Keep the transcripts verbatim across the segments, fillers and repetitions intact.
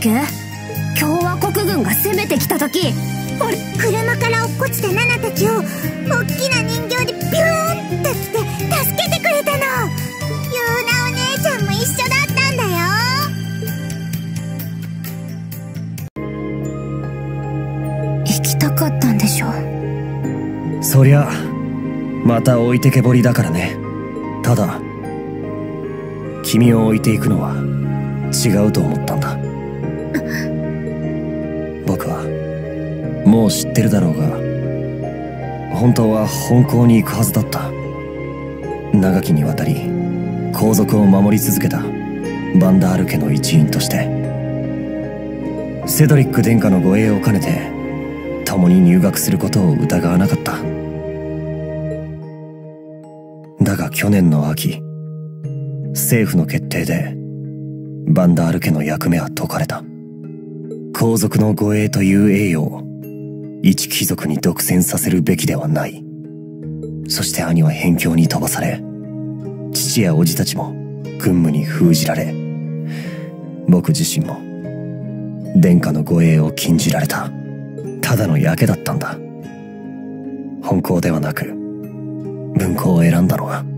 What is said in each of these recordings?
け？共和国軍が攻めてきた時、 あれ、車から落っこちたナナたちを大きな人形でビューンって来て助けてくれたの。ユーナお姉ちゃんも一緒だったんだよ。行きたかったんでしょ。 そりゃまた置いてけぼりだからね。ただ君を置いていくのは違うと思ったんだ。僕はもう知ってるだろうが、本当は本校に行くはずだった。長きにわたり皇族を守り続けたバンダール家の一員として、セドリック殿下の護衛を兼ねて共に入学することを疑わなかった。だが去年の秋、政府の決定でバンダール家の役目は解かれた。皇族の護衛という栄誉を一貴族に独占させるべきではない。そして兄は辺境に飛ばされ、父や叔父たちも軍務に封じられ、僕自身も殿下の護衛を禁じられた。ただの焼けだったんだ。本校ではなく文校を選んだのは。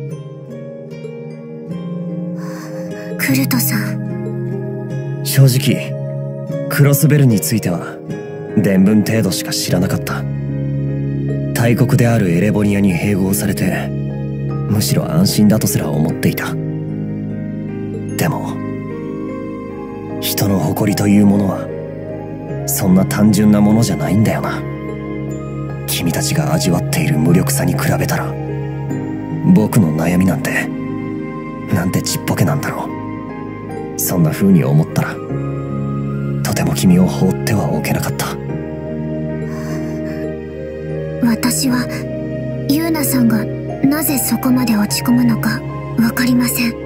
クルトさん、 正直クロスベルについては伝聞程度しか知らなかった。大国であるエレボニアに併合されて、むしろ安心だとすら思っていた。でも人の誇りというものはそんな単純なものじゃないんだよな。君たちが味わっている無力さに比べたら、僕の悩みなんてなんてちっぽけなんだろう。そんな風に思ったらとても君を放ってはおけなかった。 私はユーナさんがなぜそこまで落ち込むのかわかりません。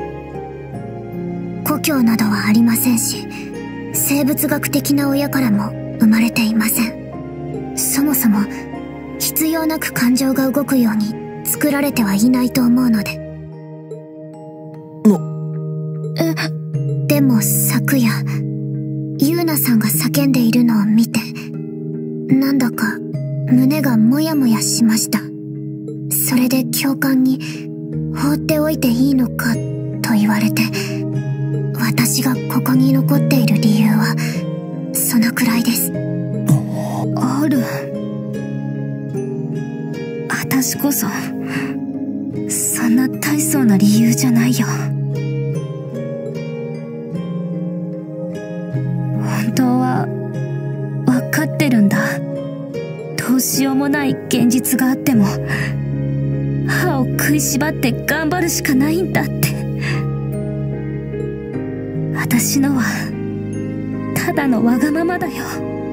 故郷などはありませんし、生物学的な親からも生まれていません。そもそも必要なく感情が動くように作られてはいないと思うので。えでも昨夜ユーナさんが叫んでいるのを見て、なんだか胸がモヤモヤしました。それで教官に放っておいていいのかと言われて、私がここに残っている理由はそのくらいです。 ある。私こそそんな大層な理由じゃないよ。本当は分かってるんだ。どうしようもない現実があっても歯を食いしばって頑張るしかないんだって。私のはただのわがままだよ。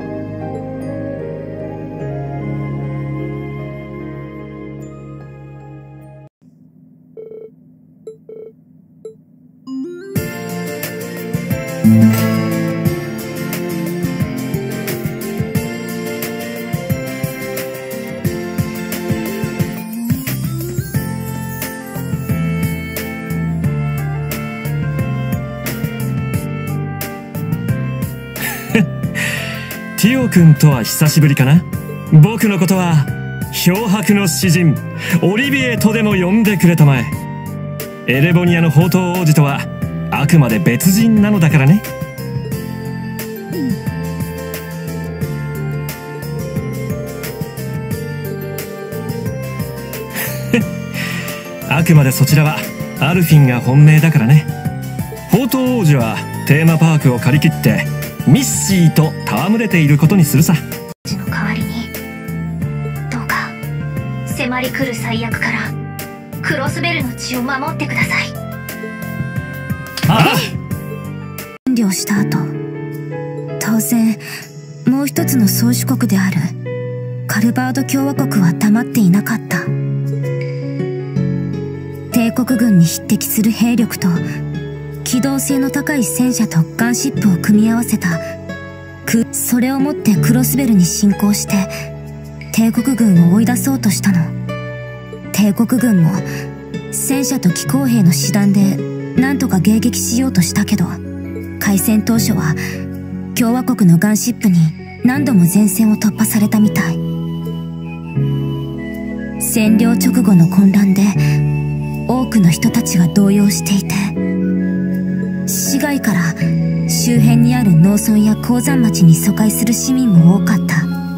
ティオ君とは久しぶりかな。僕のことは漂白の詩人オリビエとでも呼んでくれたまえ。エレボニアの宝刀王子とはあくまで別人なのだからね。あくまでそちらはアルフィンが本命だからね。宝刀王子はテーマパークを借り切ってミッシーと戯れていることにするさ。 の代わりにどうか迫り来る最悪からクロスベルの血を守ってください。 ああ。 占領した後、当然もう一つの宗主国であるカルバード共和国は黙っていなかった。帝国軍に匹敵する兵力と機動性の高い戦車とガンシップを組み合わせたクそれをもってクロスベルに侵攻して帝国軍を追い出そうとしたの。帝国軍も戦車と機甲兵の師団で何とか迎撃しようとしたけど、 開戦当初は共和国のガンシップに何度も前線を突破されたみたい。占領直後の混乱で多くの人たちが動揺していて、市外から周辺にある農村や鉱山町に疎開する市民も多かった。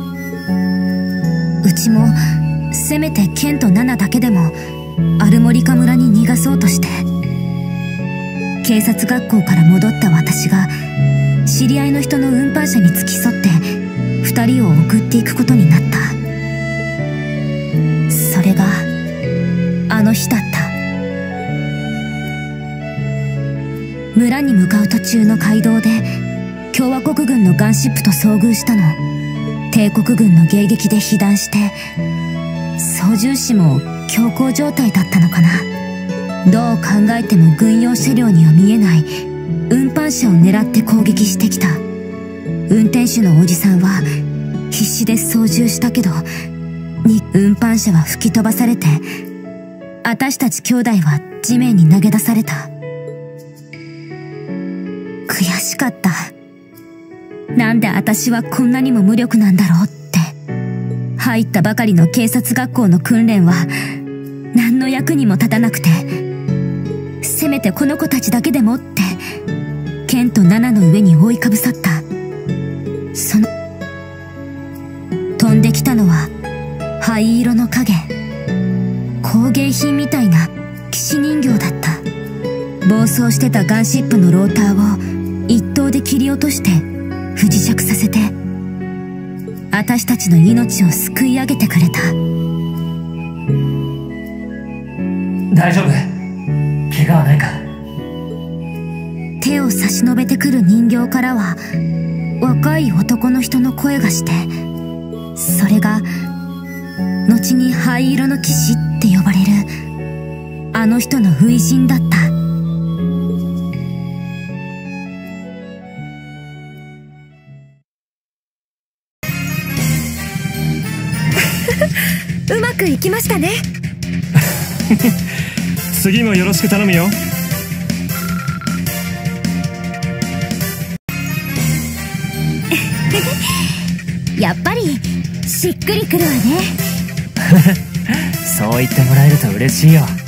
うちもせめてケンとナナだけでもアルモリカ村に逃がそうとして、警察学校から戻った私が知り合いの人の運搬車に付き添って二人を送っていくことになった。それがあの日だった。村に向かう途中の街道で共和国軍のガンシップと遭遇したの。帝国軍の迎撃で被弾して操縦士も強行状態だったのかな。どう考えても軍用車両には見えない運搬車を狙って攻撃してきた。運転手のおじさんは必死で操縦したけどに運搬車は吹き飛ばされて、私たち兄弟は地面に投げ出された。悔しかった。なんで私はこんなにも無力なんだろうって。入ったばかりの警察学校の訓練は何の役にも立たなくて、せめてこの子たちだけでもってケンとナナの上に覆いかぶさった。その飛んできたのは灰色の影。工芸品みたいな騎士人形だった。暴走してたガンシップのローターを一刀で切り落として不時着させて、私たちの命を救い上げてくれた。 大丈夫？怪我はないか？ 手を差し伸べてくる人形からは若い男の人の声がして、それが後に灰色の騎士って呼ばれるあの人の初陣だった。 うまくいきましたね。 次もよろしく頼むよ。 やっぱりしっくりくるわね。 そう言ってもらえると嬉しいよ。